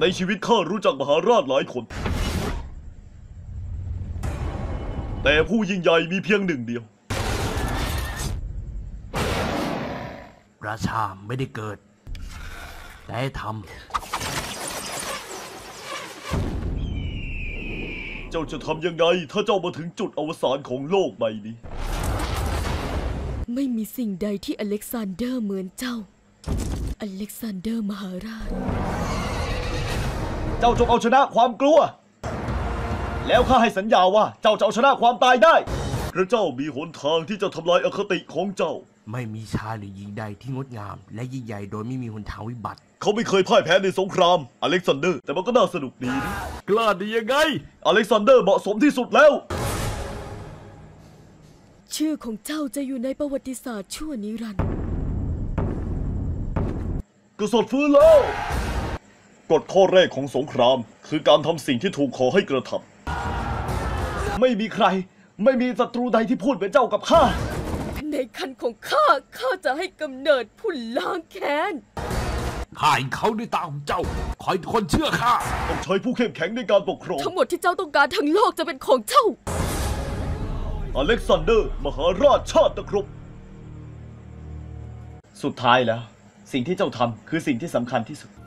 ในชีวิตข้ารู้จักมหาราชหลายคนแต่ผู้ยิ่งใหญ่มีเพียงหนึ่งเดียวราชาไม่ได้เกิดแต่ทำเจ้าจะทำยังไงถ้าเจ้ามาถึงจุดอวสานของโลกใบนี้ไม่มีสิ่งใดที่อเล็กซานเดอร์เหมือนเจ้าอเล็กซานเดอร์มหาราชเจ้าจงเอาชนะความกลัวแล้วข้าให้สัญญาว่าเจ้าจะเอาชนะความตายได้พระเจ้ามีหนทางที่จะทำลายอคติของเจ้าไม่มีชายหรือหญิงใดที่งดงามและยิ่งใหญ่โดยไม่มีหนทางวิบัติเขาไม่เคยพ่ายแพ้ในสงครามอเล็กซานเดอร์แต่มันก็น่าสนุกดีนะกล้าดียังไงอเล็กซานเดอร์เหมาะสมที่สุดแล้วชื่อของเจ้าจะอยู่ในประวัติศาสตร์ชั่วนิรันดร์กษัตริย์ฟื้นแล้วกฎข้อแรกของสงครามคือการทำสิ่งที่ถูกขอให้กระทำไม่มีใครไม่มีศัตรูใดที่พูดเหมือนเจ้ากับข้าในคันของข้าจะให้กำเนิดผู้ล้างแค้นข้าเห็นเขาด้วยตาของเจ้าขอให้ทุกคนเชื่อข้าต้องใช้ผู้เข้มแข็งในการปกครองทั้งหมดที่เจ้าต้องการทั้งโลกจะเป็นของเจ้าอเล็กซานเดอร์มหาราชชาติตะครุบสุดท้ายแล้วสิ่งที่เจ้าทำคือสิ่งที่สำคัญที่สุด